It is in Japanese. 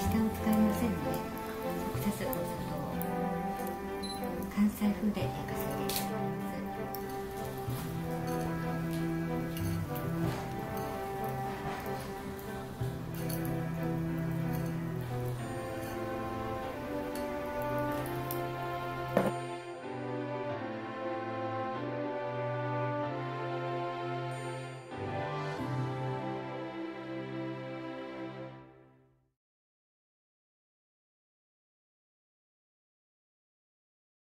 下を使いませんので、直接お砂糖を関西風で焼かせていただきます。